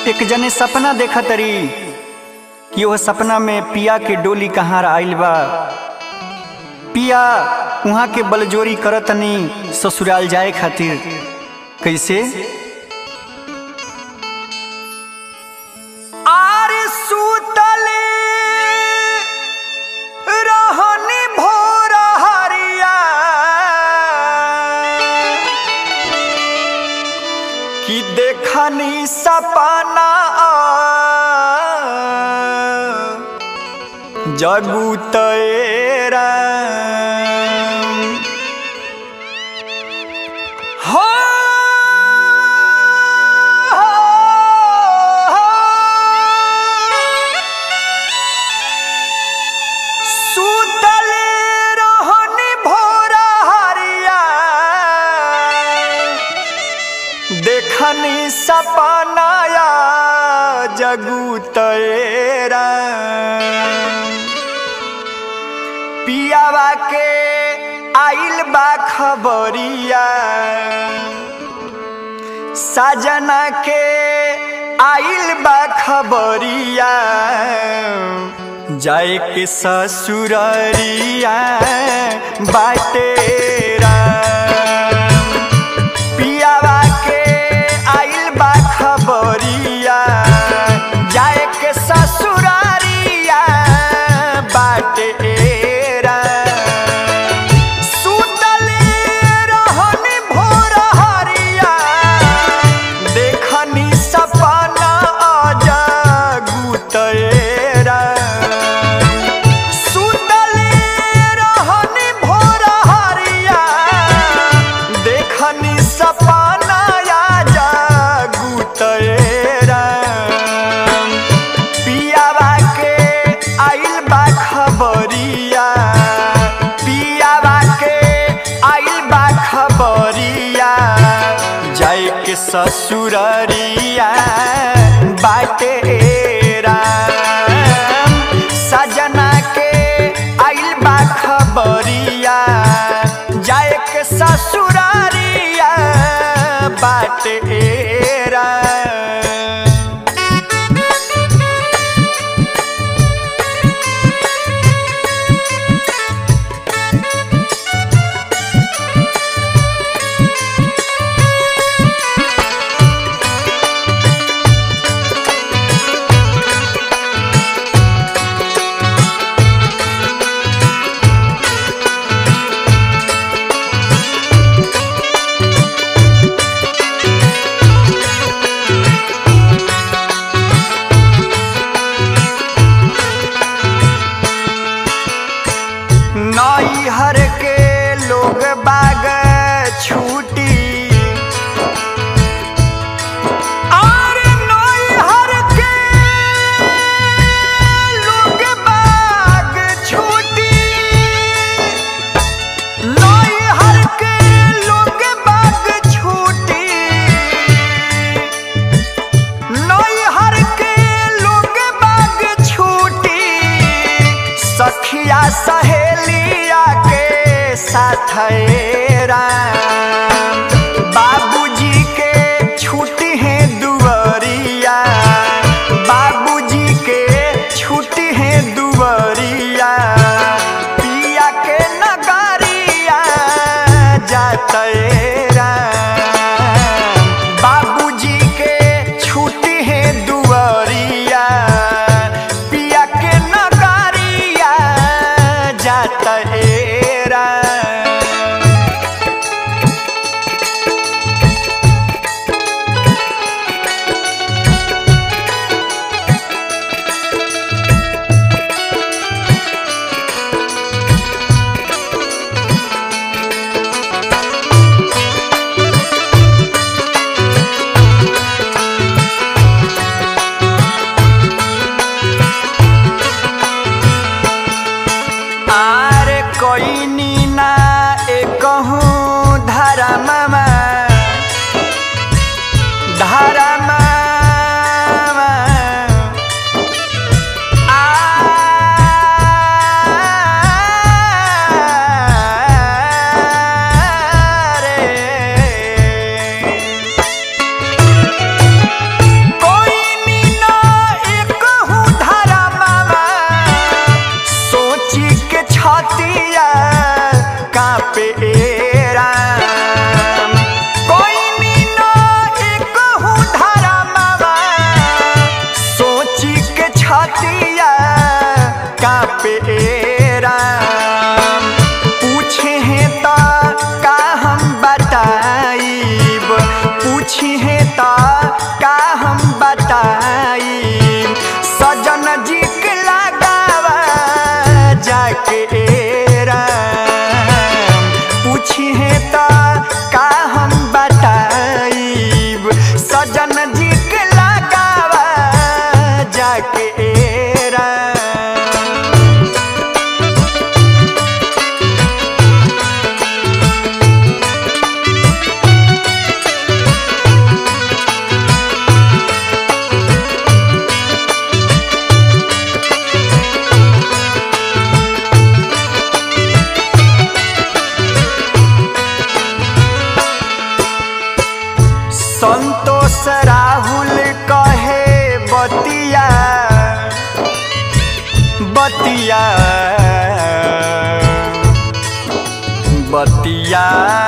एक जने सपना देखा तरी कि वह सपना में पिया के डोली कहाँ आइल बा। पिया वहाँ के बलजोरी करतनी ससुराल जाए खातिर। कैसे? आरे सुतले रहनी भोर हरिया कि देखनी सपना जगू तेरा हो सुतले रहनी भोर हरिया देखनी सपना जगू तेरा पियावा के आइल बा खबरिया साजना के आइल बा खबरिया जाए के ससुररिया बाटेरा। पियावा के आइल बा खबरिया जाए के ससुररिया बाटेरा। ससुररिया बाटेरा सजना के आइल बा खबरिया जाए के ससुररिया बाटेरा। नैहर के लोग बाग छूटी और नैहर के लोग बाग छूटी नैहर के लोग बाग छूटी नैहर के लोग बाग छूटी सखिया सहेलिया के साथ बाबूजी के छुट्टी है दुआरिया बाबूजी के छुट्टी है दुआरिया पिया के नगरिया जातेरा बाबूजी के छुट्टी है दुआरिया पिया के नगरिया जातेरा। पे राम कोई नीनो एक हूँ धारा मावा सोची के छातिया का पे राम पूछे हैं ता का हम बताइब पूछी हैं ता का हम बताइब सजन जी के लगावा जाके राम पूछी हैं ता का हम बताइब सजन जी के लगावा जाके राम। संतोष राहुल कहे बतिया बतिया बतिया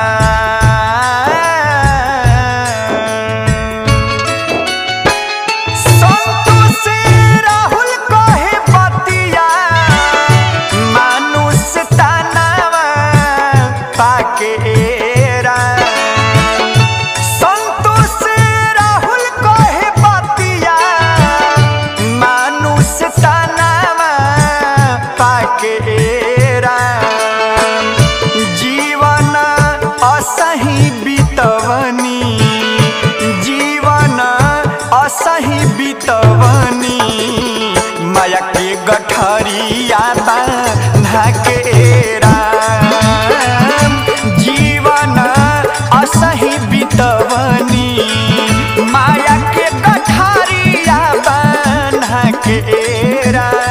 संतोष राहुल कहे बतिया मानुष तानावा पाके जीवन असही बितवनी जीवन असही बितवनी माया के गठरिया बांधा के राम जीवन असही बितवनी माया के गठरिया बांधा के राम।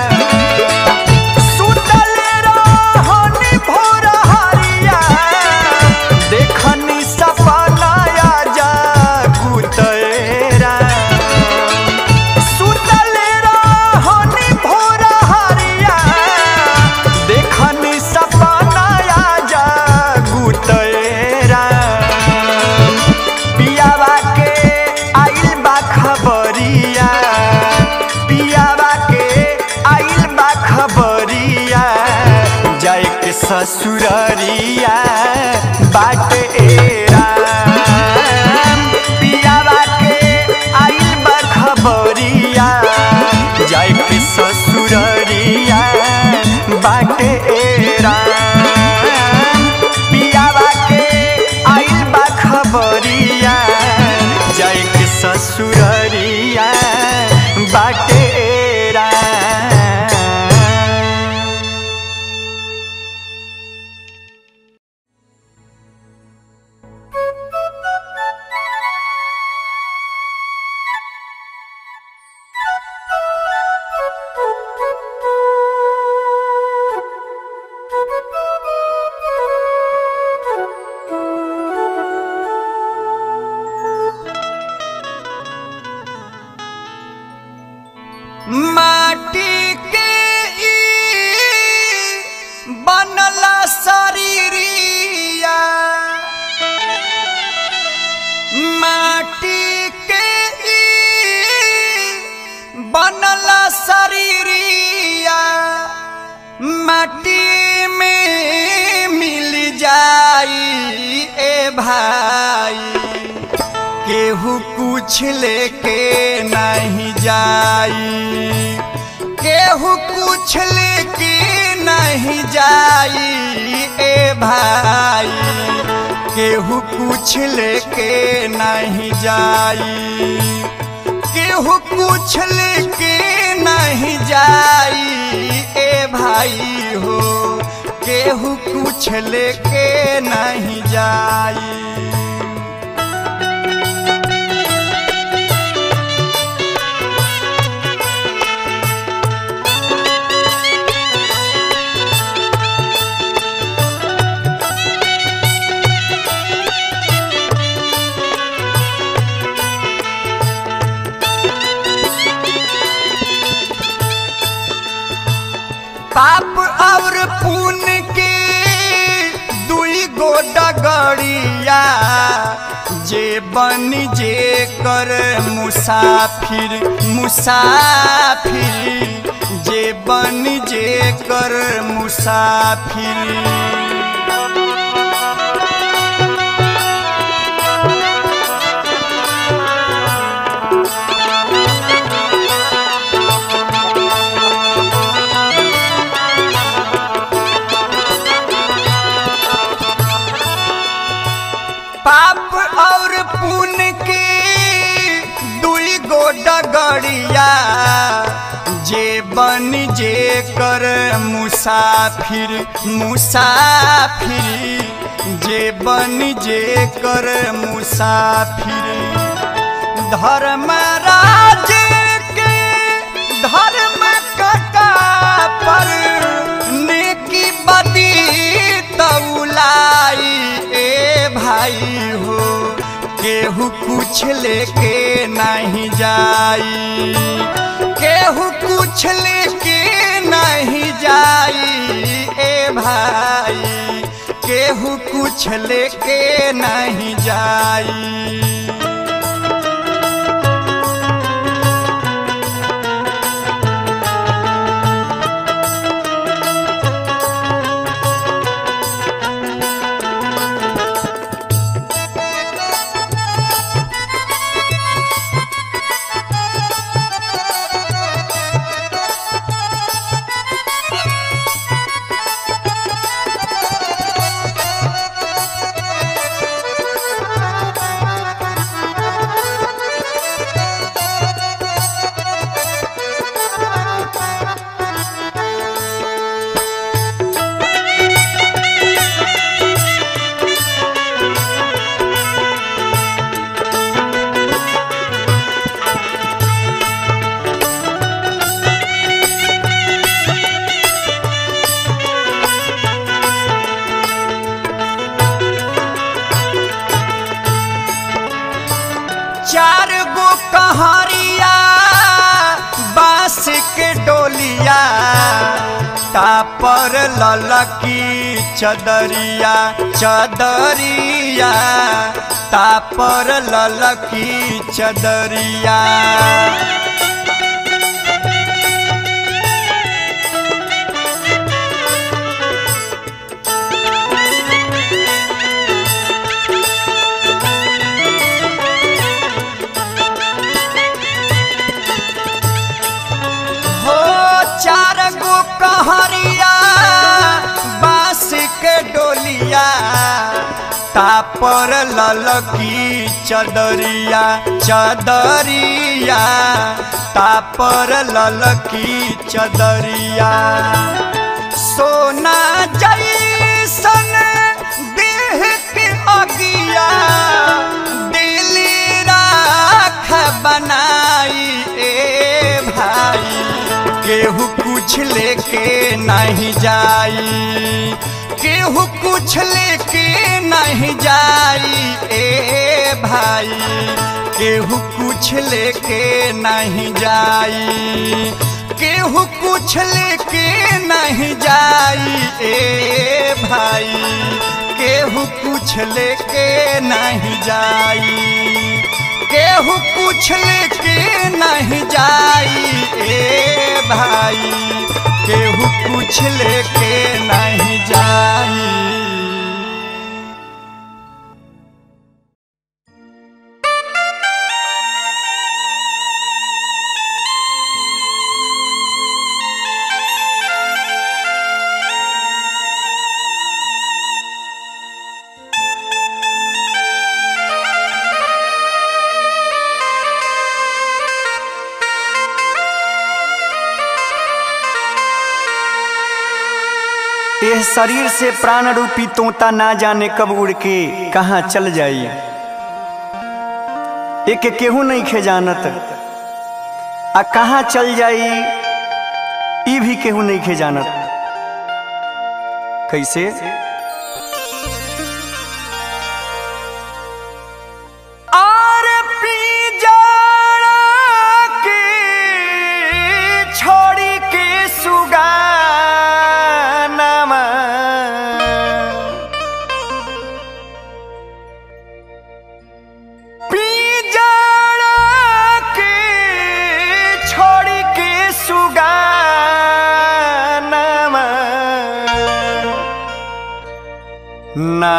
ससुररिया बाटे राम पियावा के आइल बा खबरिया जाए के ससुररिया बाटे राम पियावा के आइल बा खबरिया जाए के ससुररिया बाटे माटी के बनला शरीरिया माटी के बनला शरीरिया माटी में मिल जाई ए भाई केहू कुछ लेके नहीं जाई केहू कुछ लेके नहीं जाई ए भाई केहू कुछ लेके नहीं जाई केहू कुछ लेके नहीं जाई ए भाई हो केहू कुछ लेके नहीं जाई। पाप और पुण्य के दुई डगड़िया जे बन जे कर मुसाफिर मुसाफिर जे बन जे कर मुसाफिर। पाप और पुण्य की दुई गो डगड़िया जे बन जे कर मुसाफिर मुसाफिर जे बन जे कर मुसाफिर। धर्मराज के धर्म कटा पर नेकी बदी तौलाई ए भाई हो केहू कुछ लेके नहीं जाई केहू कुछ लेके नहीं जाई ए भाई केहू कुछ लेके नहीं जाई। चार गो कहरिया बांस के डोलिया तापर ललकी चदरिया चदरिया तापर ललकी चदरिया। चार गो कहरिया बांस के डोलिया तापर ललकी चदरिया चदरिया तापर ललकी चदरिया। सोना जैसन देह के अगिया दिली राख बनाई ए भाई केहू कुछ लेके नहीं जाई केहू कुछ लेके नहीं जाई ए भाई केहू कुछ लेके नहीं जाई केहू कुछ लेके नहीं जाई ए भाई केहू कुछ लेके नहीं जाई केहू कुछ लेके नहीं जाई ए भाई केहू कुछ लेके नहीं जाई। यह शरीर से प्राण रूपी तोता ना जाने कब उड़ के कहाँ चल जाई। एक केहू नहीं खे जानत आ कहाँ चल जाई ई भी केहू नहीं खे जानत। कैसे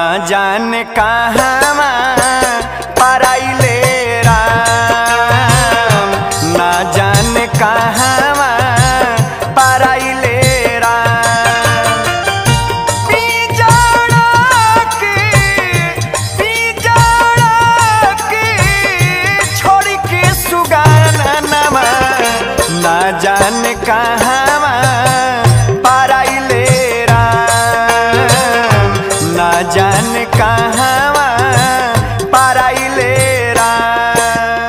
जाने कहाँ पराइले राम, ना जाने कहाँ पराइले राम। पिंजड़ा के छोड़ के सुगानवा, ना जाने कहाँ पराइले राम, ना जाने कहाँ पराइले राम।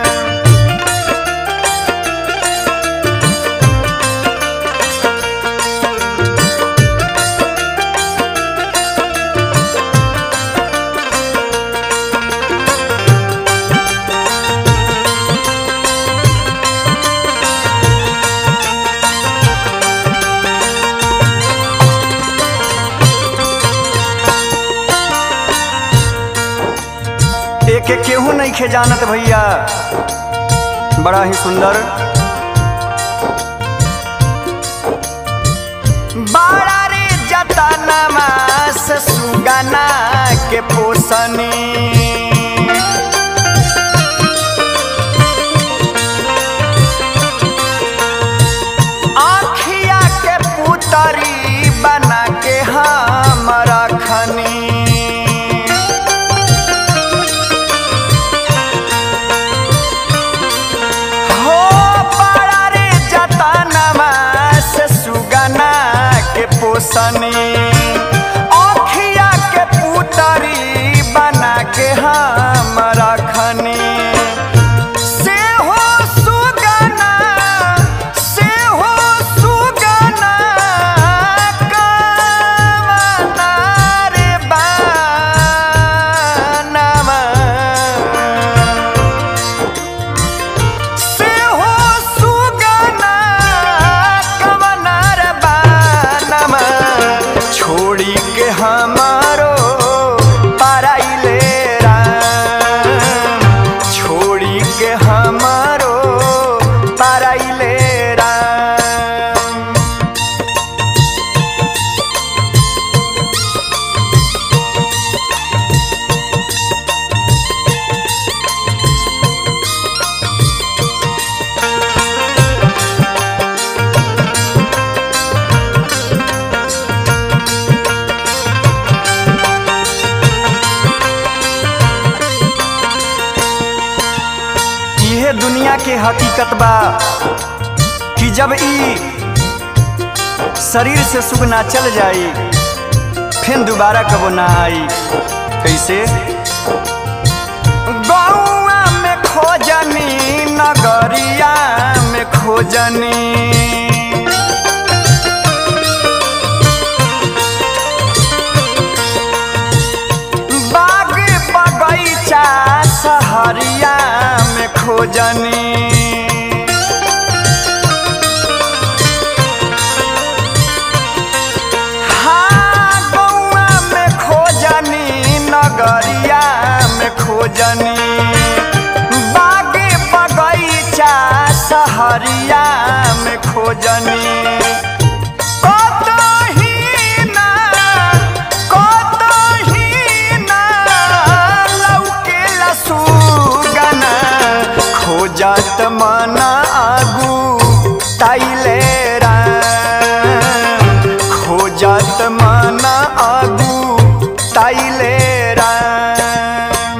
एक केहू नहीं खे जानत भैया, बड़ा ही सुंदर। बड़ा रे जतनमा से सुगना के पोसनी, आँखिया के पुतरी बना के हम रखनी। पोसनी आँखिया के पुतरी बना के हम रखनी। से हो सुगना कवना रे बनवा, से हो सुगना कवना रे बनवा, छोड़ी के हमारो पराइले राम, छोड़ी के हमारो पराइले राम। दुनिया के हकीकत बा कि जब ई शरीर से सुख ना चल जाई, फिर दोबारा कबो ना आई। कैसे? गौआ में खोजनी, नगरिया में खोजनी, बाग बगीचा सहरिया में खोजनी, हाँ गौआ में खोजनी, नगरिया में खोजनी, बाग बगीचा सहरिया में खोजनी। खोजत मना आगू ताइले राम, खोजत मना आगू ताइले राम।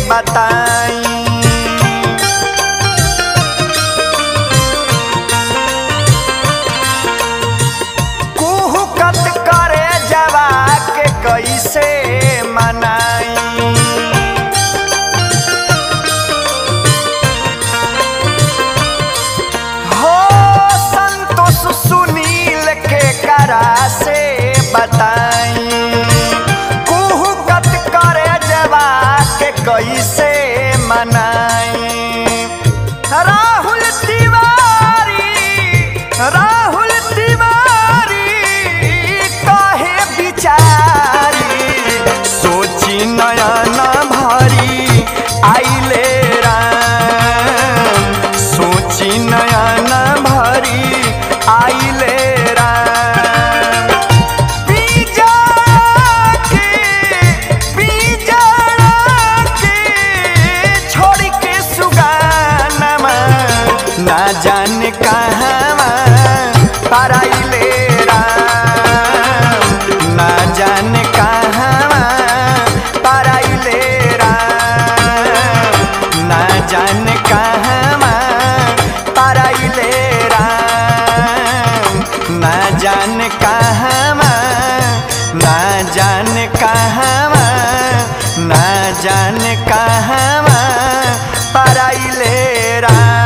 बताई। कुहुकत करे जवा के कैसे मनाई। हो संतोष सुनील के करा से बताई। कुहुकत करे जवा के कैसे मनाई। राहुल तिवारी कहे बिचारी सोची नयन भरी आइले राम। सोची नयन भरी आइले राम। छोड़ के सुगानमा ना जाने कहाँ पराइले राम। ना जाने कहाँ पराइले राम। ना जाने कहाँ पराइले राम। ना जाने कहाँ ना जाने कहाँ ना जाने कहाँ पराइले राम।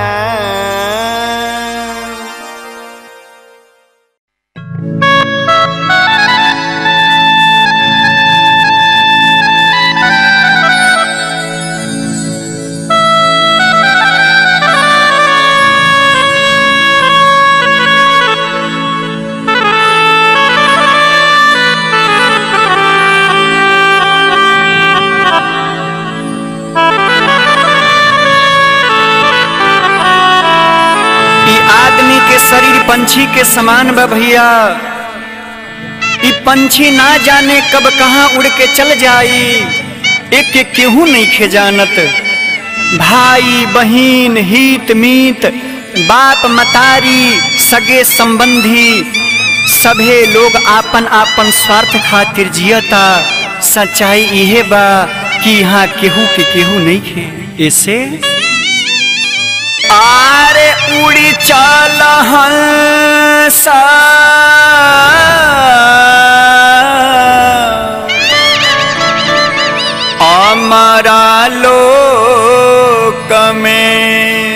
आदमी के शरीर पंछी के समान बा भैया। ई पंछी ना जाने कब कहाँ उड़ के चल जाई। एक एक केहू नहीं खे जानत। भाई बहिन हित मीत बाप मतारी सगे संबंधी सभे लोग आपन आपन स्वार्थ खातिर जियता। सच्चाई इहे बा कि यहाँ केहू के केहू नहीं खे। ऐसे आरे उड़ी चल हंसा हमारा लोक में।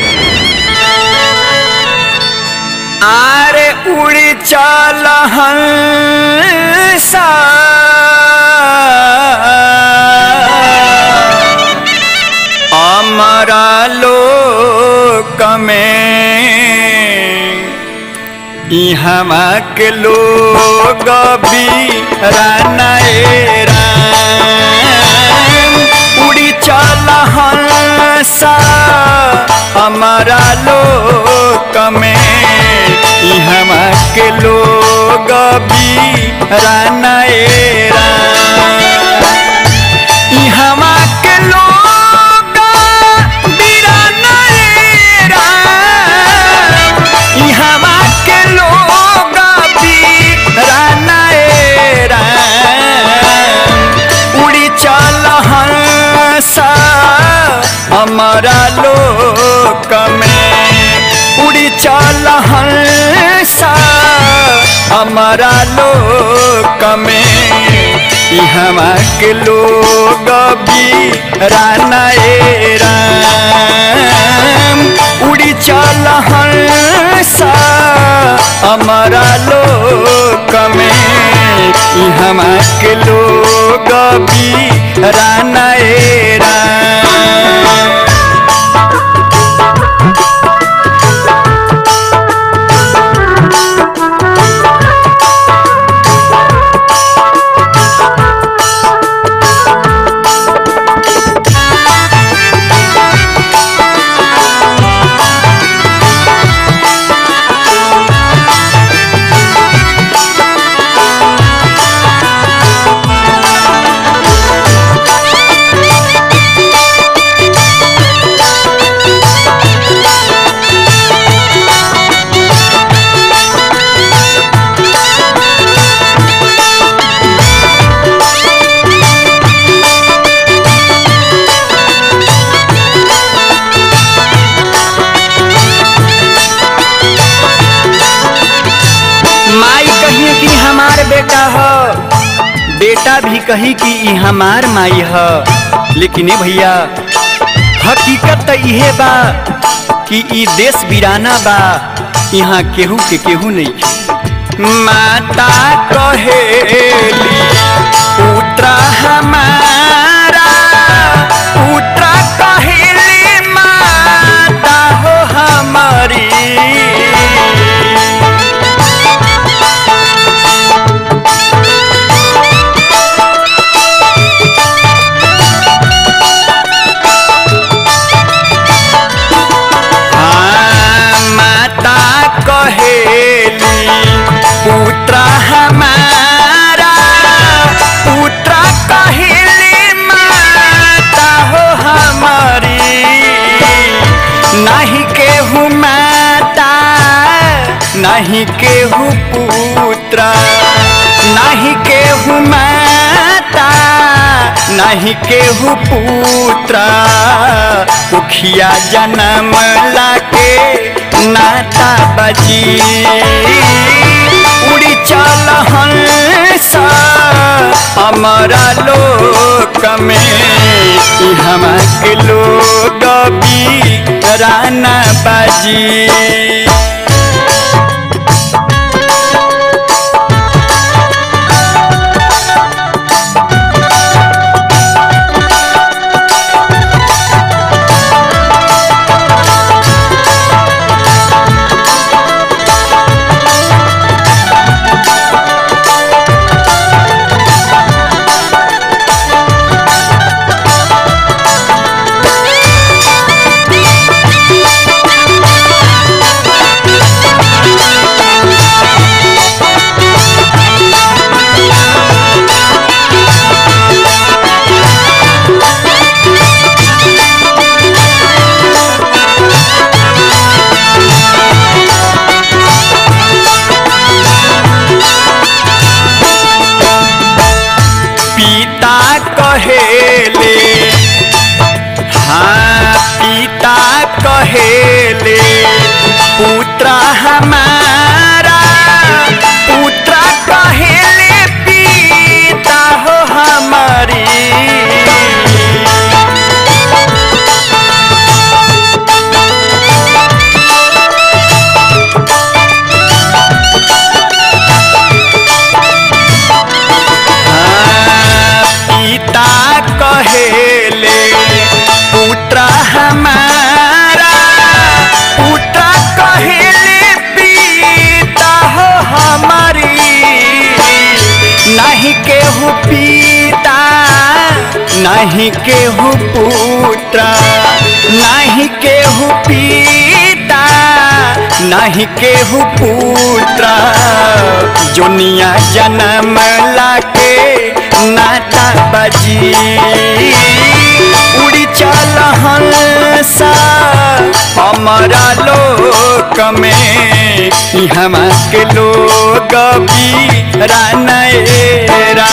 आरे उड़ी चल हंसा हमारा लोक में। इहवा के लोग बीरानाए राम। उड़ी चल हंसा हमारा लोक में। इहवा के लोग बीरानाए राम। इहवा के लोग बीरानाए राम। इहवा के लोग बीरानाए राम। उड़ी चल हंसा हमारा लोक में। उड़ी चल हंसा हमारा लोक में। इहवा के लोग बीरानाए राम। उड़ी चल हंसा हमारा लोक में। इहवा के लोग बीरानाए राम। बेटा ह, बेटा भी कही कि ई हमार माई ह, लेकिन भैया हकीकत तो इहे बा कि ई देश वीराना बा, यहाँ केहू के केहू नहीं। माता कहेली पुत्र हमारा, पुत्र कहेली माता हो हमारी। पुत्र हमारा, पुत्र कहेली माता हो हमारी। नहीं केहू माता, नहीं केहू पुत्र, नहीं केहू माता, नहीं केहू पुत्र। कुखिया जन्म लाके नाता बजी, उड़ी चल हंसा हमारा लोक में। यहाँ के लोग वीराना बाजी। कहेले हाँ पिता कहेले पुत्र हमारा, पुत्र कहेले पिता हो हमारी। कहेले पुत्र हमारा, पुत्र कहेले पिता हो हमारी। नहीं केहू पिता, नहीं केहू पुत्र, नहीं केहू पिता, नहीं केहू पुत्र। जोनिया जन्म लाके नाता बजी, उड़ी चल हंसा हमारा लोक में। यहाँ के लोग वीराना रा।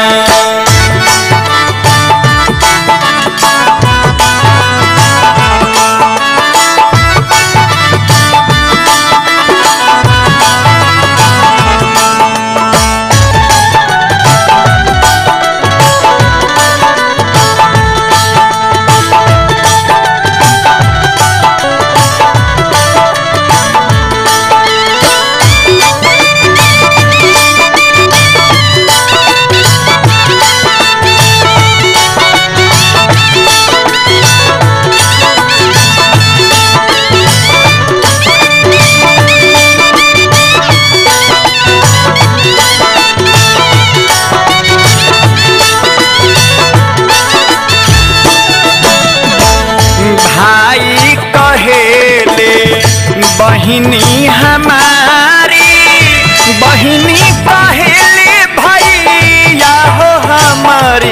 भाई कहेले बहिनी हमारी, बहिनी कहेले भैया हो हमारी।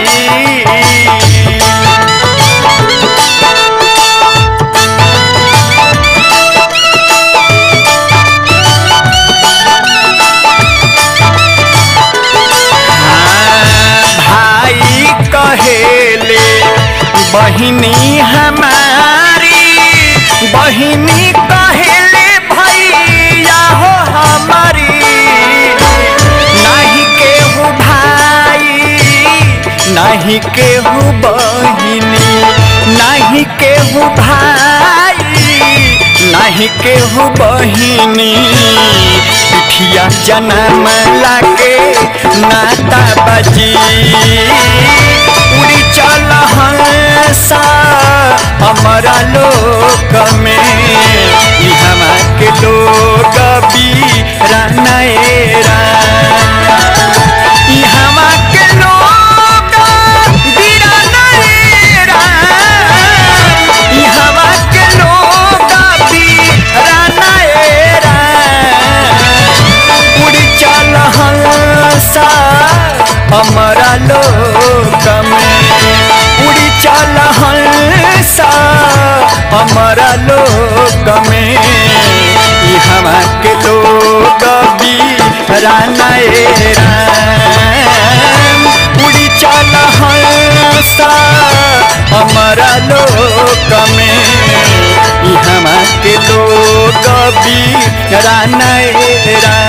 भाई कहेले बहिनी हमारी, बहिनी कहेले भैया हो हमारी। नहीं नहीं केहू बहिनी नहीं केहू भाई नहीं केहू बहिनी पिठिया जन्म लाके नाता बजी उड़ी चल हंसा हमारा लोक में इहवा के लोग बीरानेरा इहवा के लोग बीरानेरा इहवा के लोग बीरानेरा उड़ी चल हंसा हमारा लोक में उड़ी चल हंसा हमारा लोक में इहवा के लोग बीरानेरा उड़ी चल हंसा हमारा लोक में इहवा के लोग बीरानेरा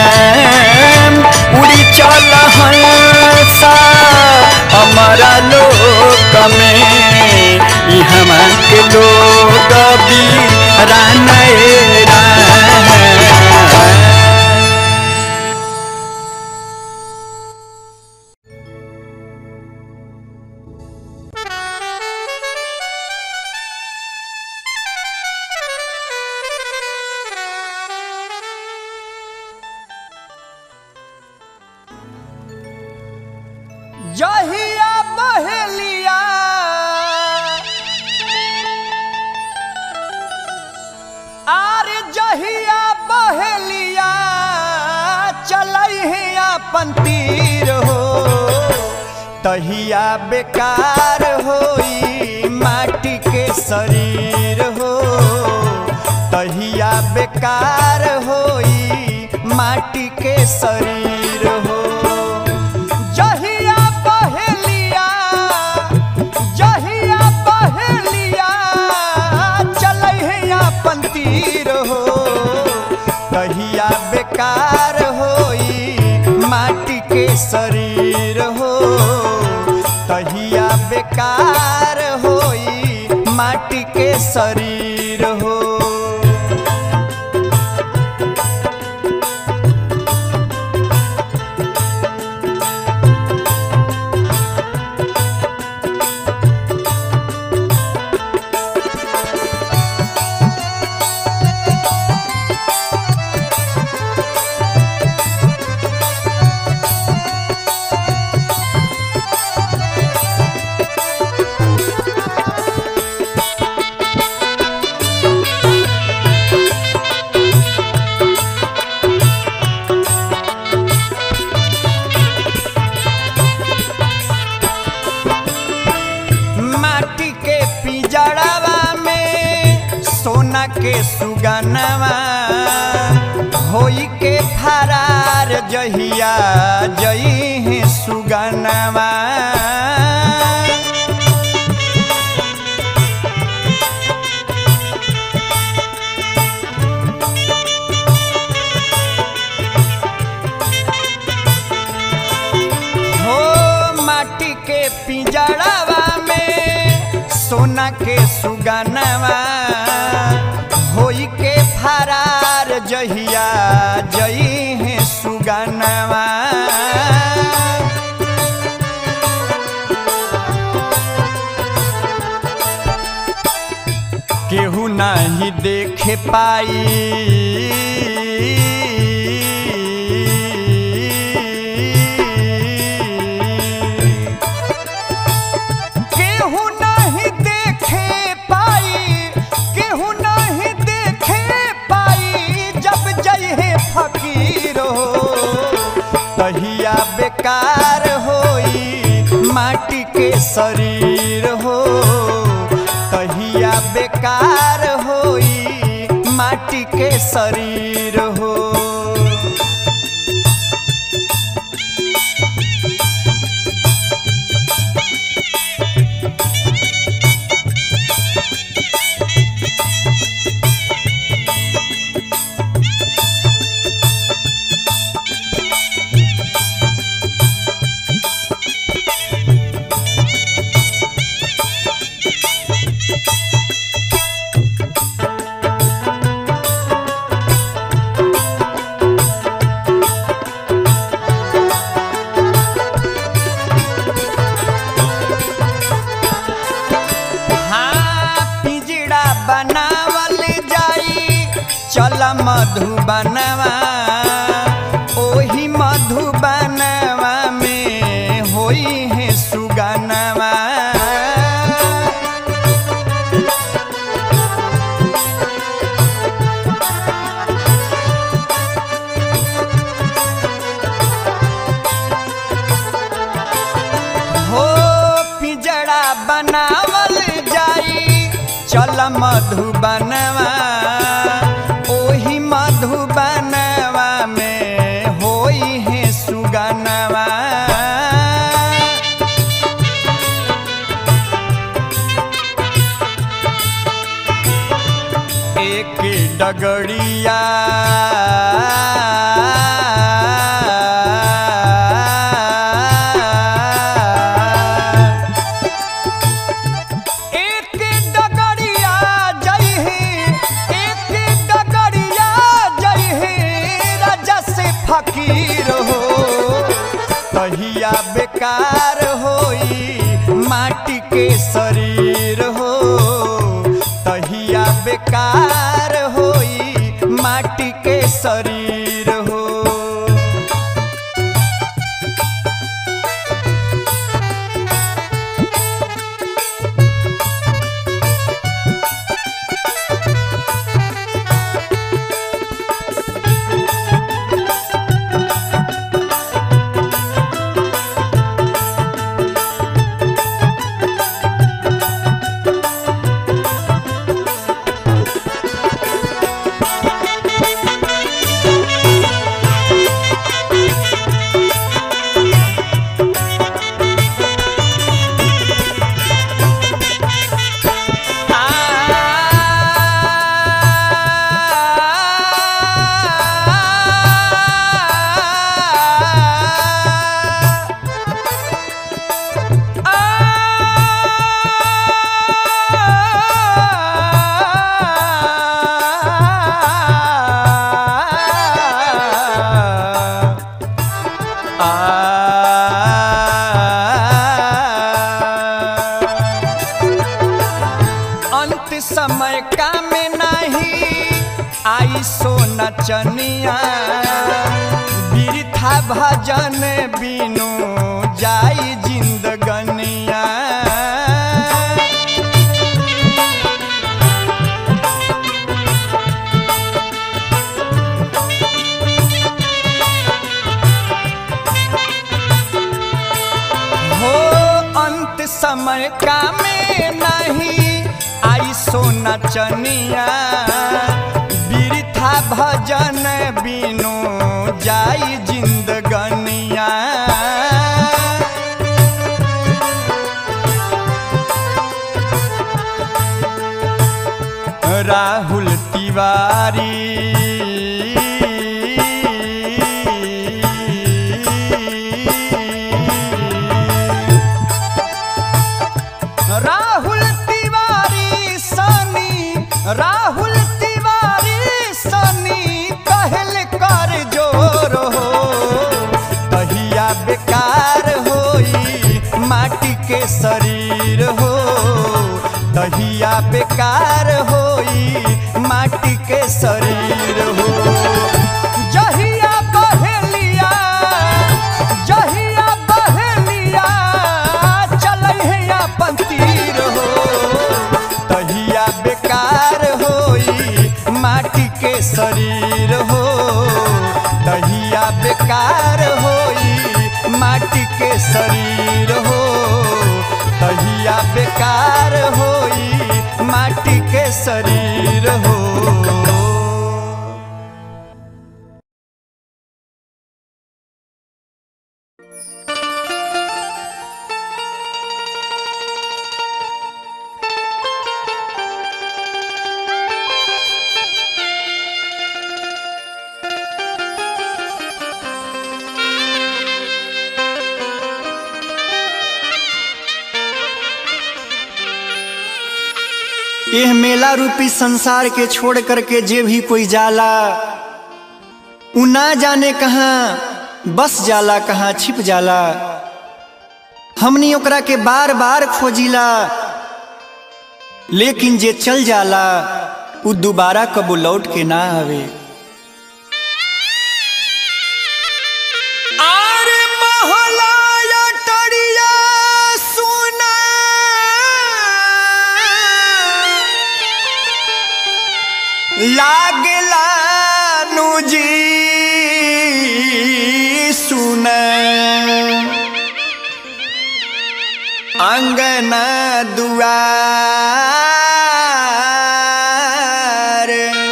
उड़ी चल हंसा हमारा लोक में इहवा के लोग बीरानेरा जहिया बहेलिया आरे जहिया बहेलिया चलई अपन तीर हो तहिया बेकार होई माटी के शरीर हो तहिया बेकार होई माटी के शरीर हो तहिया बेकार होई माटी के शरीर हो तहिया बेकार होई माटी के शरीर हो के सुगनवा होई के फरार जहिया जई है सुगनवा हो माटी के पिंजड़वा में सोना के सुगनवा होई के फरार जहिया जई है सुगनवा केहू नहीं देखे पाई तहिया बेकार होई माटी के शरीर हो तहिया बेकार होई माटी के शरीर हो बनावल जाई चल मधुबनवा ओही मधुबनवा में होई है सुगनवा। हो पिंजड़ा बनावल जाई चल मधुबनवा ओही मधुबनवा में होई है सुगनवा। एक डगड़िया फकीर हो तहिया बेकार होई माटी के शरीर हो तहिया बेकार होई माटी के शरीर हो। अंत समय का में नहीं आई सोना चनिया बिरथा भजन बिनु जाई जिंदगनिया। हो अंत समय का में नहीं आई सोना चनिया बिरथा भजन बिनु जाई जिंदगनिया। राहुल तिवारी राहुल तिवारी सनी कहल कर जोर हो तहिया बेकार होई माटी के शरीर हो तहिया बेकार होई माटी के शरीर हो। जहिया बहेलिया चलै है अपन तीर हो तहिया बेकार होई माटी के शरीर हो तहिया बेकार होई माटी के शरीर हो तहिया बेकार होई माटी के शरीर हो। यह मेला रूपी संसार के छोड़ करके जे भी कोई जाला उ ना जाने कहाँ बस जाला कहाँ छिप जाला। हमनी ओकरा के बार बार खोजिला लेकिन जे चल जाला उ दोबारा कबो लौट के ना आवे। आरे महलाया टरिया सुना लागला नुजी सुना अंगना दुआर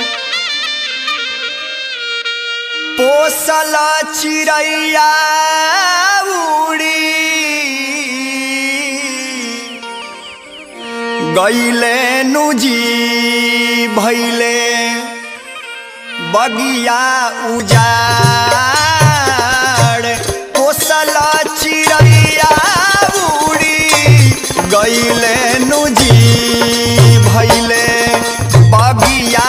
पोसल चिड़ैया उड़ी गईले नुजी भैले बगिया उजाड़ पोसल चिड़ैया उड़ी गईले नुजी भैले बगिया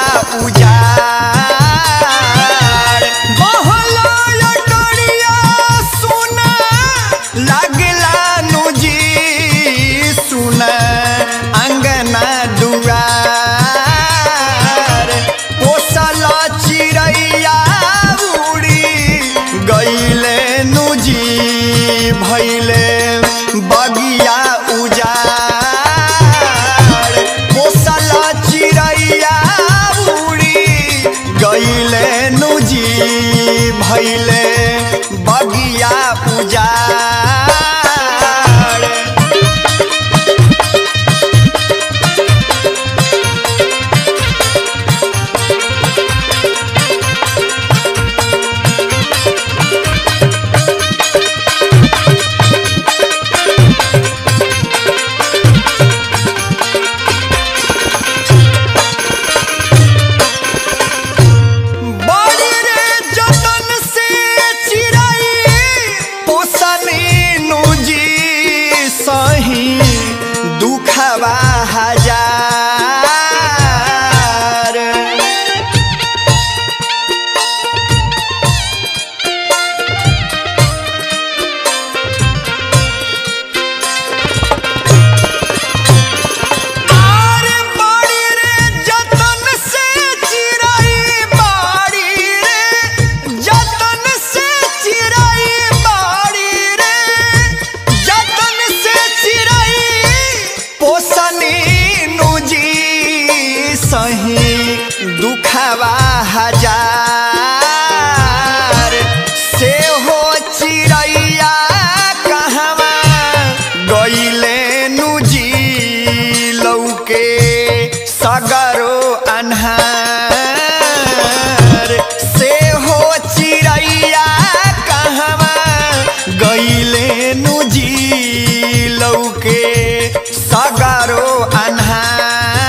उजाड़ महलाया टरिया सुना लागला नुजी सुना अंगना दुआर पोसल चिड़ैया उड़ी गईले नुजी भैले बगिया उजाड़ पोसल चिड़ैया उड़ी गईले नुजी भैले बगिया उजाड़। बड़ी रे जतन से चिड़ै पोसनी नुजी सही दुखवा हजार। आरे बड़ी रे जतन से चिड़ै बाड़ी रे जतन से चिड़ै बाड़ी रे जतन से चिड़ै पोसनी नुजी सही दुखवा हजार। से हो चिड़ैया कहवा गईले नुजी लौके सगरो अन्हार। से हो चिड़ैया कहवा गईले नुजी लौके सगरो अन्हार।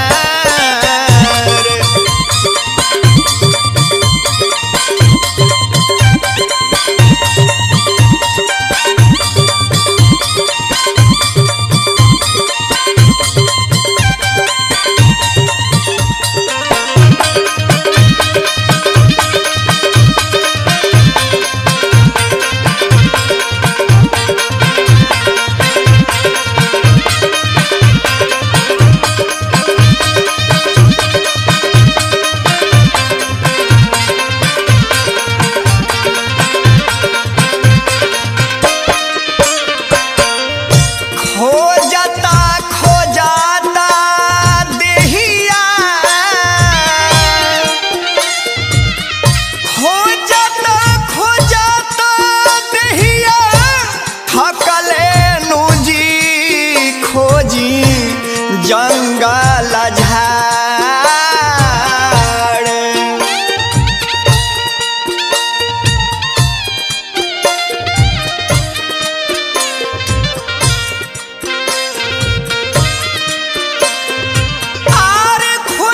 खोजता देहिया खोजता देहिया थकले नुजी खोजी जंगल झाड़। आरे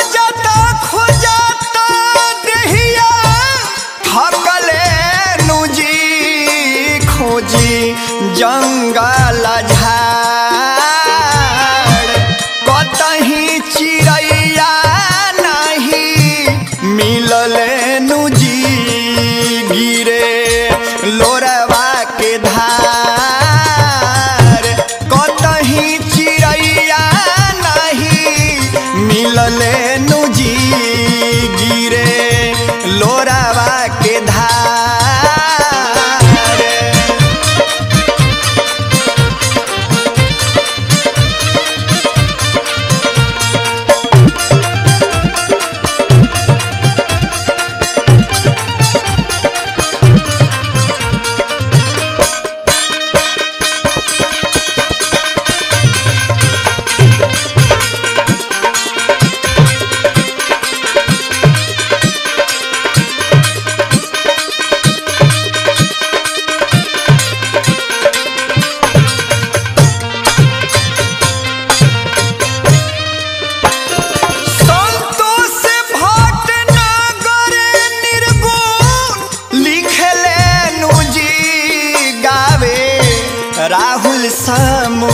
खोजता देहिया थकले नुजी खोजी जंगल झाड़। कतही चिड़ैया नहीं मिलले नुजी गिरे लोरवा के धार। कतही चिड़ैया नहीं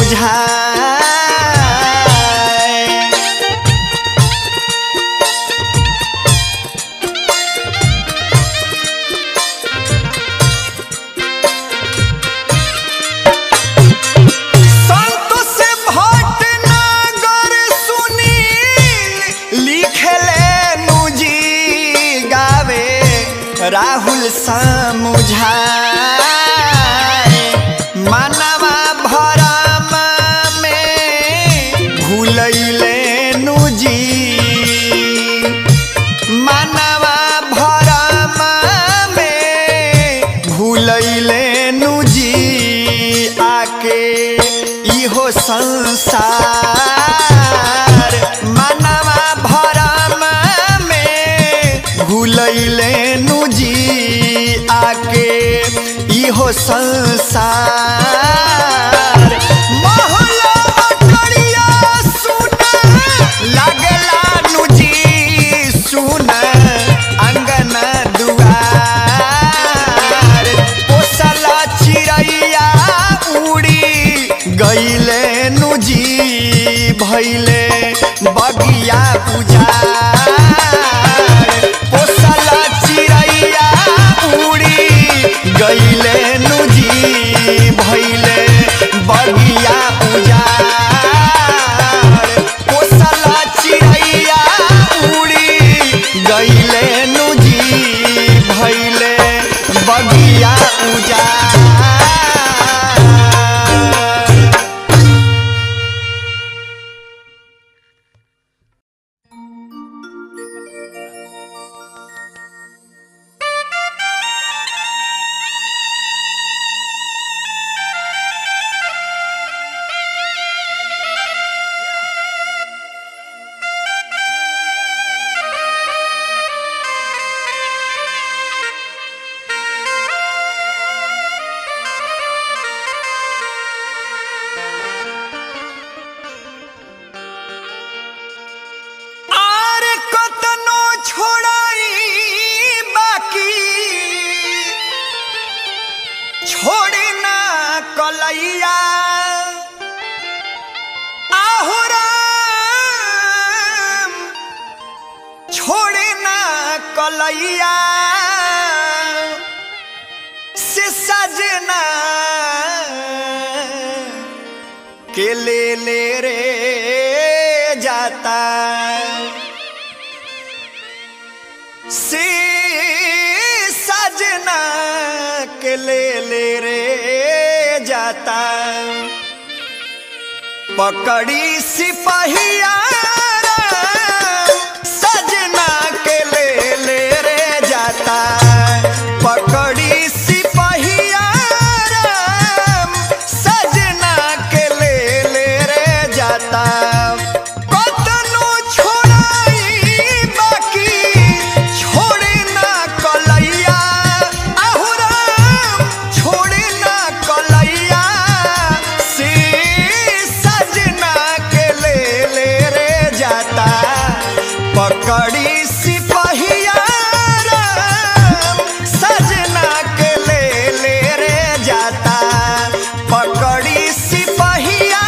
बुझाए। संतोष भटनागर सुनील लिखले नुजी गावे राहुल समुझाए। मानवा भरम में भूलैले नुजी, मानवा भरम में भूलैले नुजी आके इहो संसार। मानवा भरम में भूलैले नुजी आके इहो संसार। महला अटरिया सुन लागला नुजी सुन अंगन दुआर। पोसल चिड़ैया उड़ी गईले नुजी भैले बगिया उजाड़। पोसल चिड़ैया उड़ी गईले नुजी भैले बगिया उजाड़। पोसल चिड़ैया उड़ी गईले नुजी भैले बगिया उजाड़। छोड़े ना कलैया आहुराम, छोड़े ना कलैया से सजना के ले रे जाता। से सजना के ले रे जाता। पकड़ी सिपहिया सजना के ले रे जाता। पकड़ी सिपहिया सजना के ले रे जाता। कतनो छोड़ाई बाकी छोड़े ना कलैया आहुराम, छोड़े ना कलैया से सजना के ले रे जाता। पकड़ी सिपहिया सजना के ले रे जाता। पकड़ी सिपहिया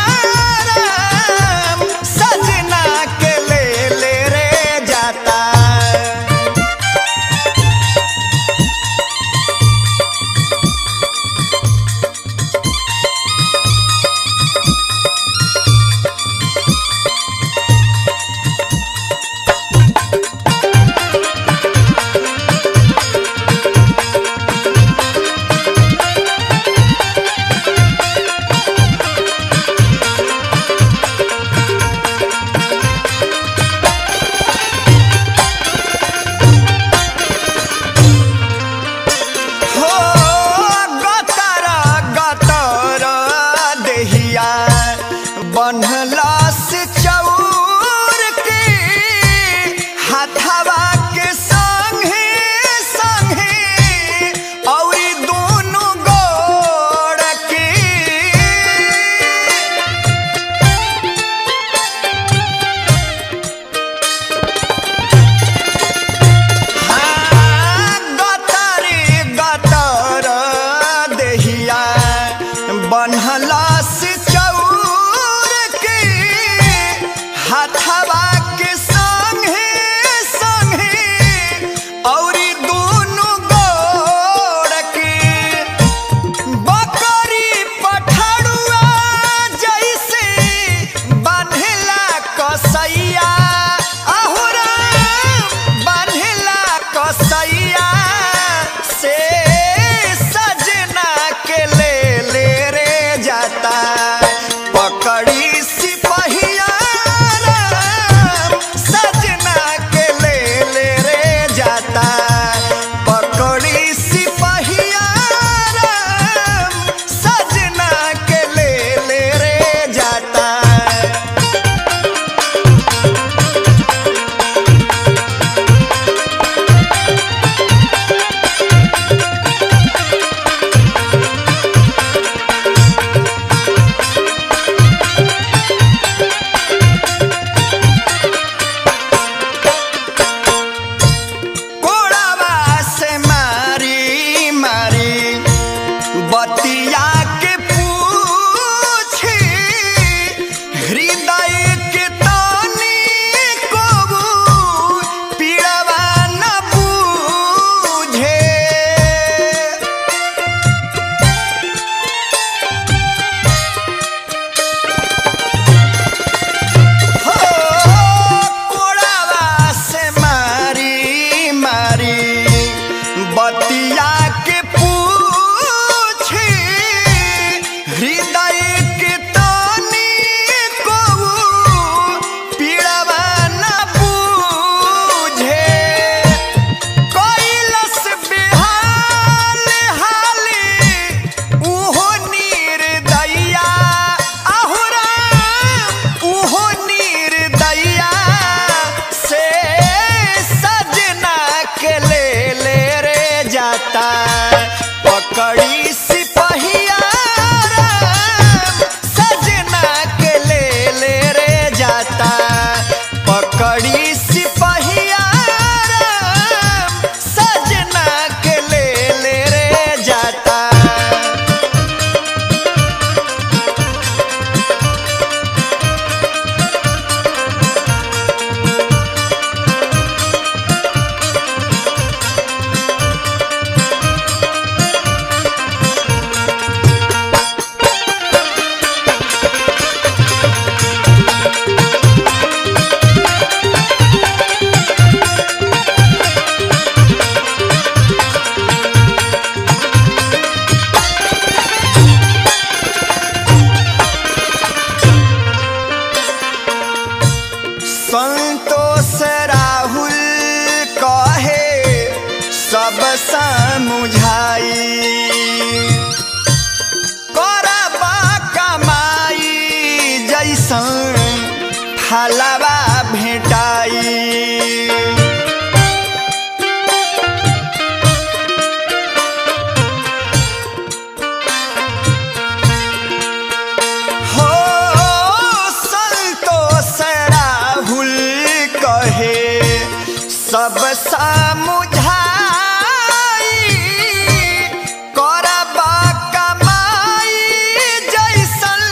सजना के ले रे जाता। हवा के संगे संगे औरी दोनों गोड़ के बकरी पठड़ुआ जैसे बांधेला कसैया अहुरा बांधेला कसैया से सजना के ले ले रे जाता पकड़ी सिपहिया राम सजना के ले ले रे जाता पकड़ी सिपहिया राम सजना के ले ले रे जाता। कोड़ावा से मारी मारी बतिया के पूछी हृदय के तानी को पीड़ावा न बूझे हो कोड़ावा से मारी मारी बतिया के पूछी हृदय के तानी को पीड़ावा न बूझे कैलस बेहाल हाले उहो निर्दया अहुरा उहो निर्दया से सजना के ले ले रे जाता पकड़ी सिपहिया राम सजना के ले ले रे जाता पकड़ी सिपहिया राम सजना के ले ले रे जाता। संतोष राहुल कहे सब समझाई करबा कमाई जैसन फलवा भेटाई हो संतोष राहुल कहे सब समझाई करबा कमाई जैसन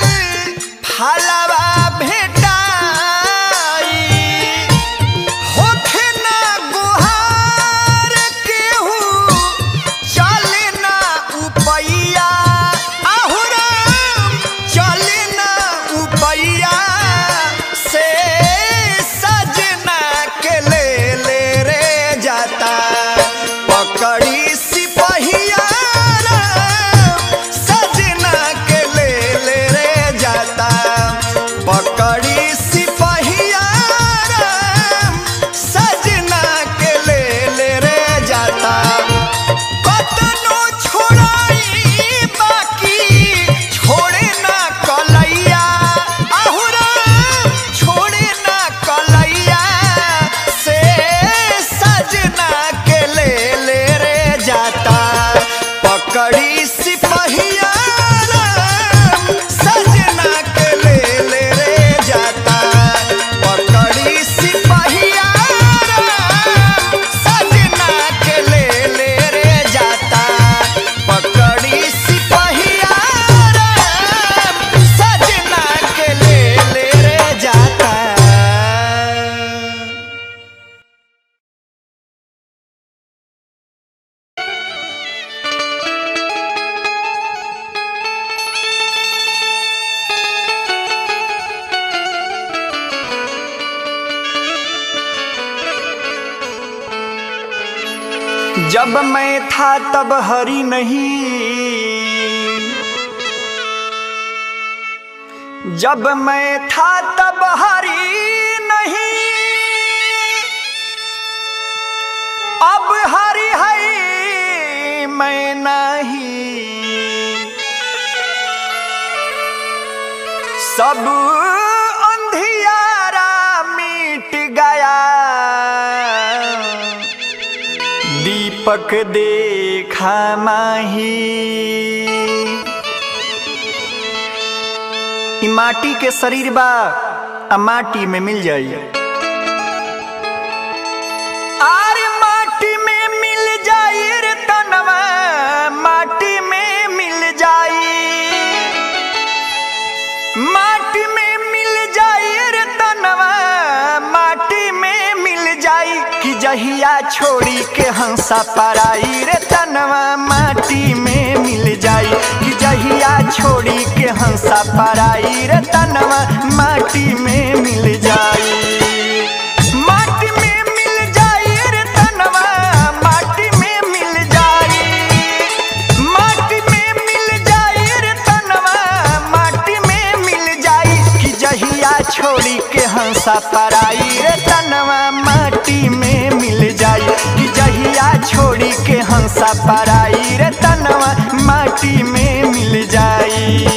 फलवा भेटाई होखे न जब मैं था तब हरी नहीं, जब मैं था तब हरी नहीं, अब हरी है मैं नहीं। सब अंधियारा मिट गया, दीपक देखा माही। ई माटी के शरीर बा, आ माटी में मिल जाई। आरे माटी में मिल जाई रे तनवा, माटी में मिल जाई, माटी में मिल जाई रे तनवा, माटी में मिल जाई। कि जहिया छोड़ी के हंसा पराई रे तनवा, माटी में मिल जाई। कि जहिया छोड़ी के हंसा पराई रे तनवा, माटी में मिल जाई। माटी में मिल जाई रे तनवा, माटी में मिल जाई, माटी में मिल जाई रे तनवा, माटी में मिल जाई। कि जहिया छोड़ी के हंसा पराई रे तनवा, माटी में मिल जाई। कि जहिया छोड़ी के हंसा पराई रे तनवा, माटी में मिल जाई।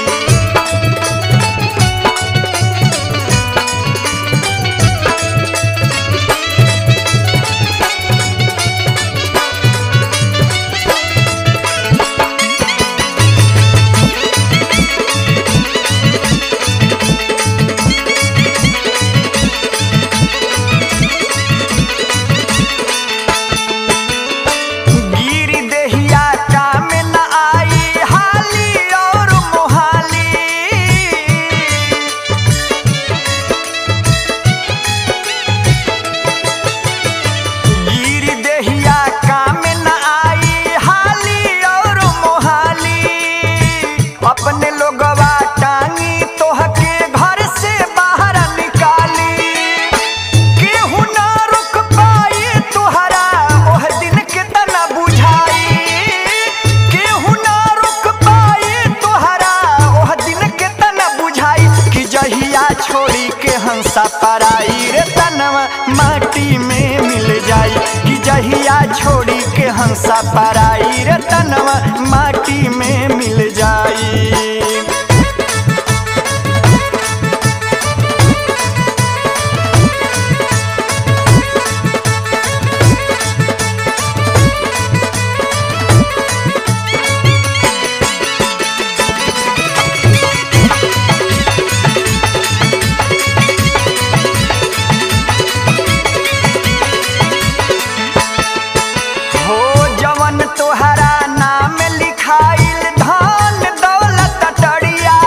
अपने लोगवा टांगी तोहके घर से बाहर निकाली, केहू ना रुक पाई तुहरा ओह दिन के तना बुझाई। केहू ना रुक पाई तुहरा ओह दिन के तना बुझाई। कि जहिया छोड़ी के हंसा पराई रे तनवा, माटी में मिल जाई। कि जहिया छोड़ी के हंसा पराई रे तनवा, माटी में मिल जाई। तोहरा नाम लिखाइल धन दौलत टड़िया,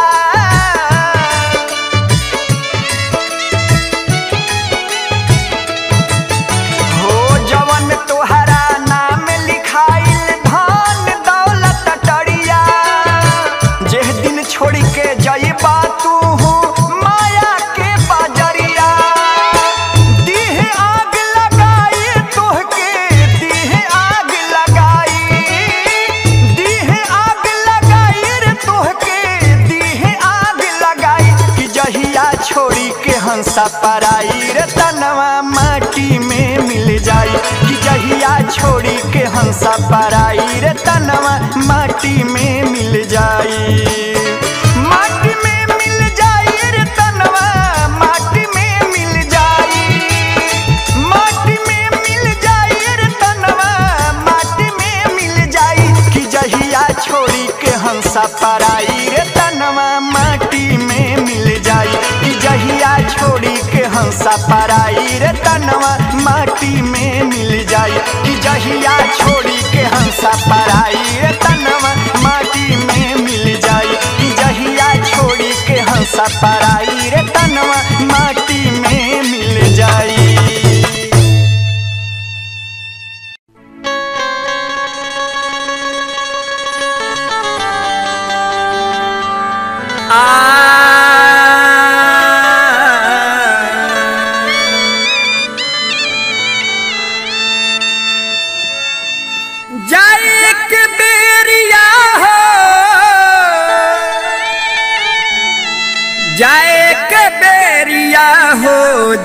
हो जवन तोहरा नाम लिखाइल धन दौलत टड़िया। जेह दिन छोड़ के जइबा तू माया के बजरिया, दीह आग लगाई तोहके, दीह आग लगाई, दीह आग लगाई रे तोहके, दीह आग लगाई। कि जहिया छोड़ी के हंसा पराई रे तनवा, माटी में मिल जाई। कि जहिया छोड़ी के हंसा पराई रे तनवा, माटी में मिल जाई। माटी में मिल जाई रे तनवा, माटी में मिल जाई, माटी में मिल जाई रे तनवा, माटी में मिल जाई। कि जहिया छोड़ी के हंसा पराई रे तनवा, माटी में मिल जाई। कि जहिया छोड़ी के हंसा पराई रे तनवा, माटी में मिल जाई। कि जहिया छोड़ी के हंसा पराई रे तनवा, माटी में मिल जाई। कि जहिया छोड़ी के हंसा पराई रे तनवा, माटी में मिल जाई।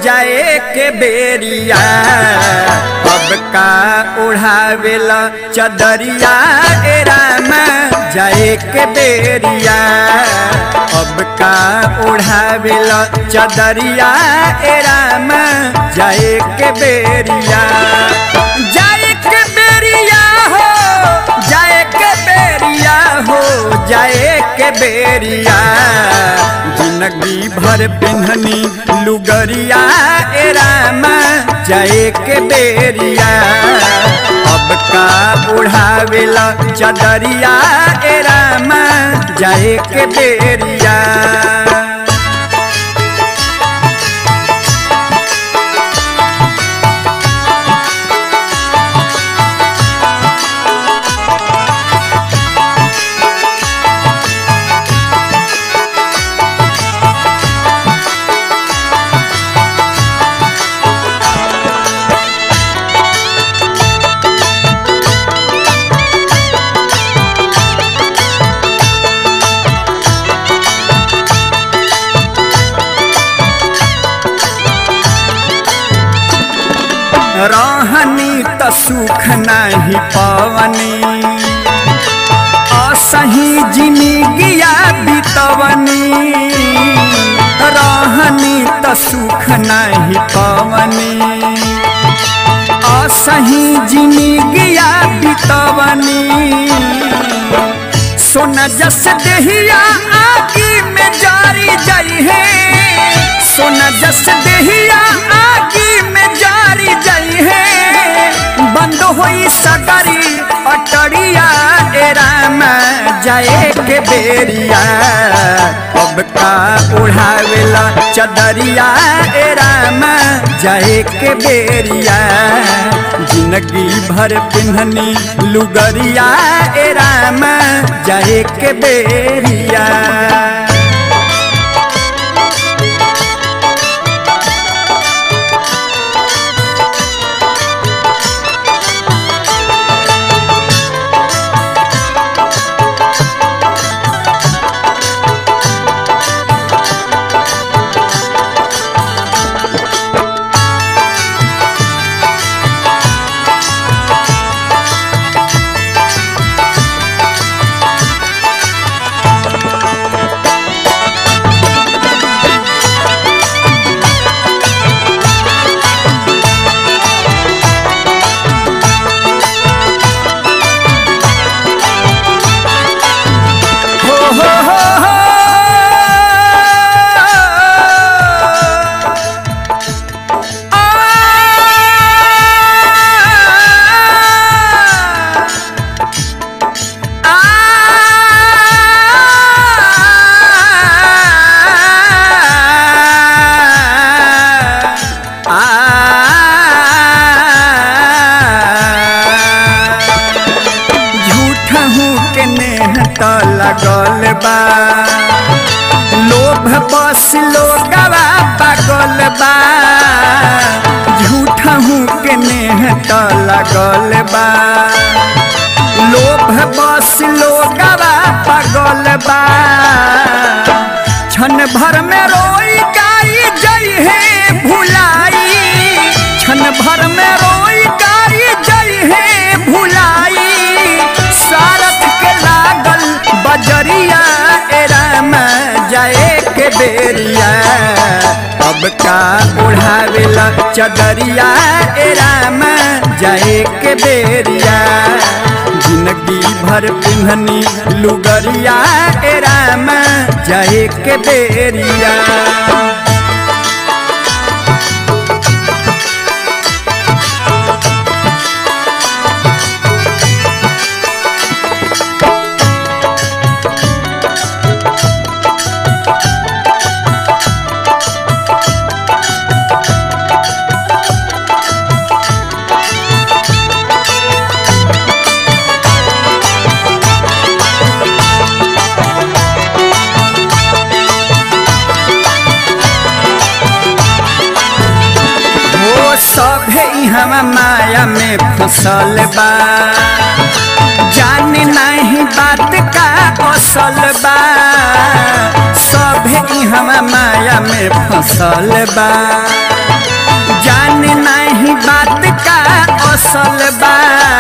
जाए के बेरिया अब का उड़ावेला चदरिया ए राम जाए के बेरिया अब का उड़ावेला चदरिया ए राम जाए के बेरिया जाए के बेरिया हो जाए के बेरिया हो जाए के बेरिया जिंदगी भर पिन्हनी लुगरिया ए राम जाए के बेरिया अब का उड़ावेला चदरिया ए राम जाए के बेरिया रहनी त सुख नहीं पवनी असही जिंदगिया बितवनी रहनी त सुख नहीं पवनी असही जिंदगिया बितवनी सोना जस देहिया आगी में जारी जाई है सोना जस देहिया आगी में जारी जाई है बंद होई सगरी अटरिया ए राम जाए के बेरिया अब का उड़ावेला चदरिया ए राम जाए के बेरिया जिंदगी भर पिन्हनी लुगरिया ए राम जाए के बेरिया लगल बा लोभ बस लोगवा पागल बा झूठा हूँ के नेह त लगल बा लोभ बस लोगवा पागल बा क्षण भर में रोई गाई जई है भुलाई क्षण भर में रोई गाई जई है भुलाई सारथ के लागल बजरिया ए राम जाए के बेरिया अब का उड़ावेला चदरिया ए राम जाए के बेरिया जिंदगी भर पिन्हनी लुगरिया ए राम जाए के बेरिया सभे हम माया में फसल बा जाने नहीं बात का असल बा, सभे इहवा माया में फसल बा। जाने नहीं बात का असल बा,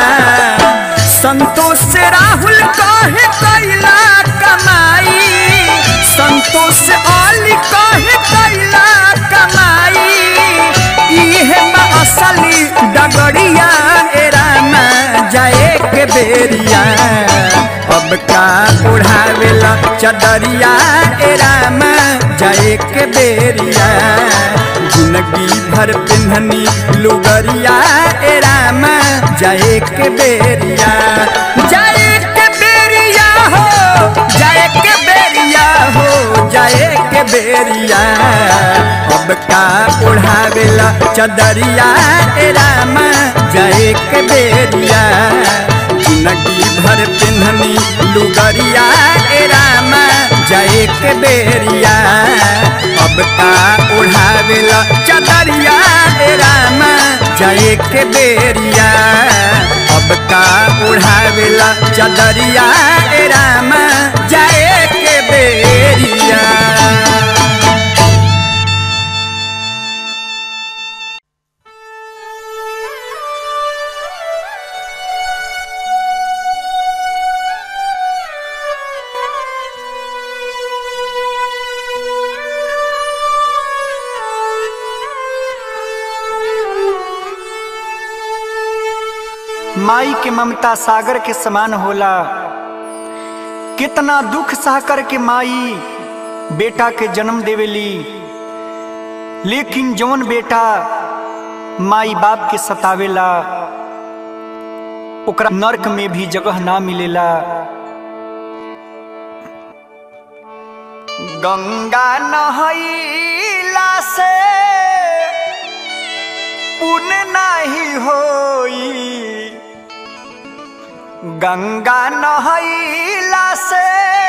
संतोष राहुल कहे कैला कमाई, संतोष अली कहे कैला कमाई। इहे बा असली डगड़िया ए रामा जाए के बेरिया, अब का उड़ावेला चदरिया ए रामा जाए के बेरिया। जिंदगी भर पिन्हनी लुगरिया ए रामा जाए के बेरिया, जाए के बेरिया हो, जाए के बेरिया हो, जाए के बेरिया। अब का उड़ावेला चदरिया ए रामा जाए के बेरिया। जिंदगी भर पिन्हनी लुगरिया ए रामा जाए के बेरिया। अब का उड़ावेला चदरिया ए रामा जाए के बेरिया। अब का उड़ावेला चदरिया ए रामा जाए के बेरिया। माई के ममता सागर के समान होला, कितना दुख सह कर के माई बेटा के जन्म देवेली। लेकिन जौन बेटा माई बाप के सतावेला ओकरा नरक में भी जगह ना मिलेला। गंगा नहैला से पुण्य नहीं होई, गंगा नहैला से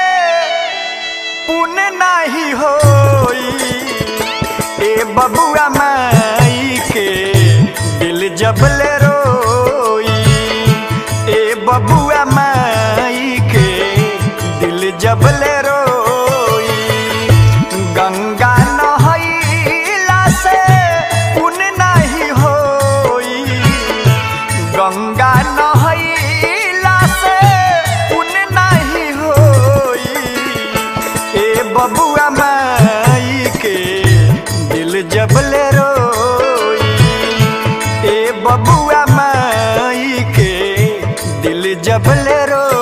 पुण्य नहीं होई। ए बबुआ माई के दिल जबले रोई, ए बबुआ माई के दिल जबले रोई। गंगा नहैला से पुण्य नहीं होई, गंगा नहैला से पुण्य नहीं होई। ए बबुआ माई के दिल जबले रोई, ए बबुआ माई के दिल जबले रोई।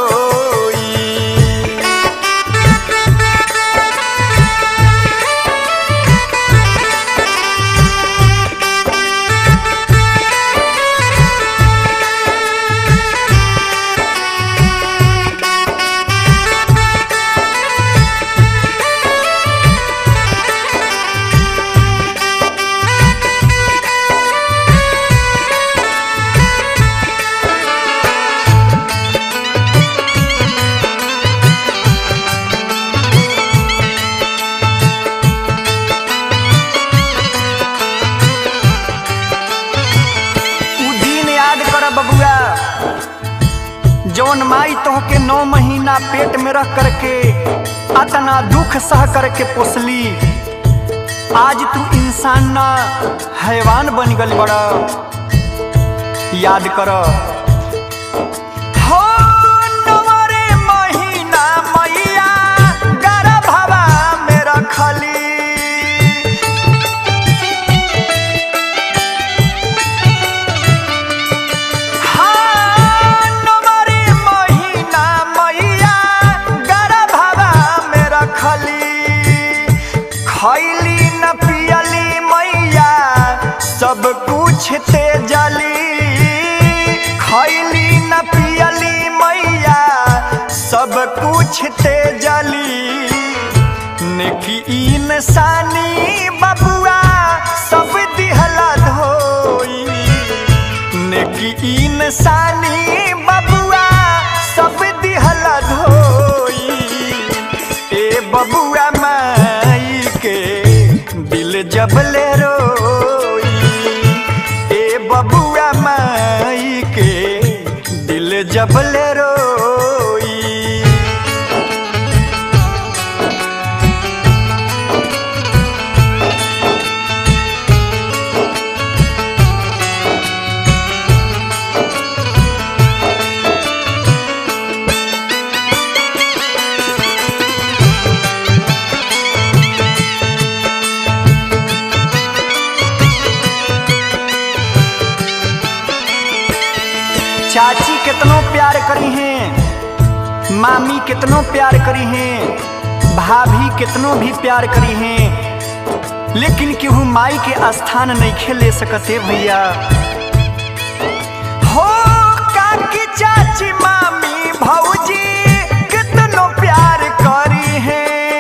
जौन माई तोहके 9 महीना पेट में रख करके अतना दुख सह करके पोसली, आज तू इंसान ना हैवान बन गल बड़ा। याद कर हो 9 महीना मैया गर्भवा में रखली, खैली न पियली मैया सब कुछ ते जली, खैली न पियली मैया सब कुछ ते जली। नेकी इंसानी बबुआ सब दिहला धोई, नेकी इंसानी बबुआ सब दिहला धोई। ए बबुआ माई के दिल जबले रोई, ए बबुआ माई के दिल जबले रोई। चाची कितनो प्यार करी हैं, मामी कितनो प्यार करी हैं, भाभी कितनो भी प्यार करी हैं, लेकिन केहू माई के स्थान नहीं खेले सकते भैया। हो काकी चाची मामी भौजी कितनो प्यार करी हैं।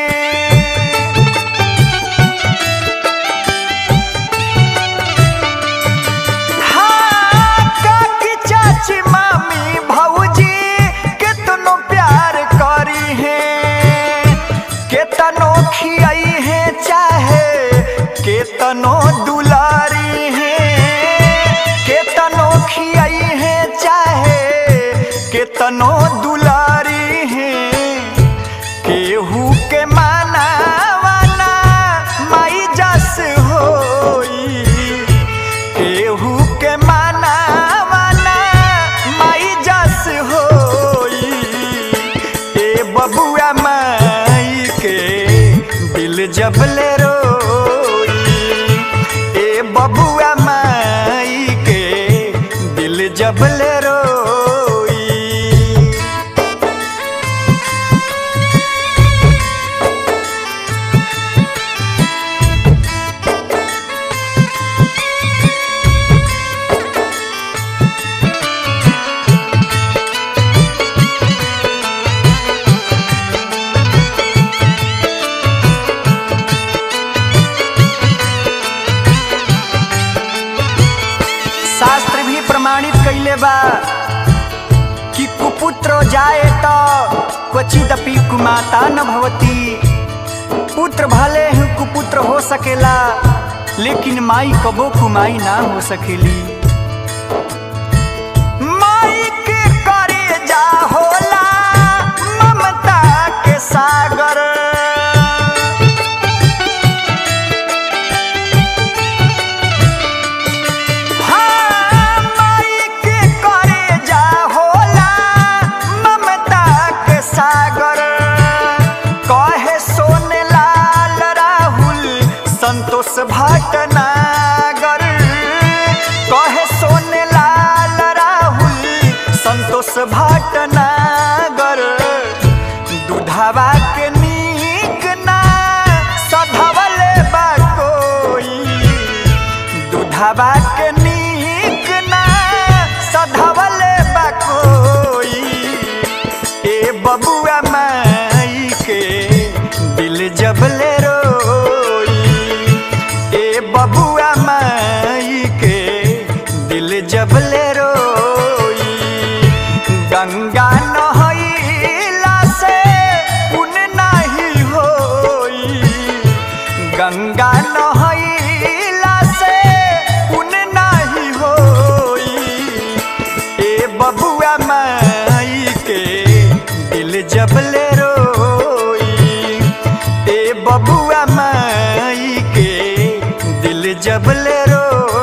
हाँ काकी चाची मामी भौजी कितनो प्यार करी हैं, केतनो खियाई है चाहे केतनो दुलारी हैं, केतनो खियाई है चाहे केतनो दुलारी हैं। केहू के माना वाना माई जस होई, केहू के माना वाना माई जस होई। ए बबुआ माई के दिल जबले रोई, ए बबुआ माई के दिल जबले रोई। शास्त्र भी प्रमाणित कैले बा कि कुपुत्र जाए तो क्वचिदपि कुमाता न भवती। पुत्र भले ही कुपुत्र हो सकेला, लेकिन माई कबो कुमाई ना हो सकेली। माई के करेजा होला ममता के सागर, संतोष भटनागर कहे सोने लाल राहुल संतोष भटनागर। दूधवा के नीक ना सधवले बा कोई, दूधवा के नीक ना सधवले बा कोई। ए बबुआ माई के दिल जबले बबुआ माई के दिल जबले रोई। गंगा नहैला से पुण्य नहीं होई, गंगा नहैला से पुण्य नहीं होई। ए बबुआ माई के दिल जबले रोई, ए बबुआ माई के दिल जबले रो।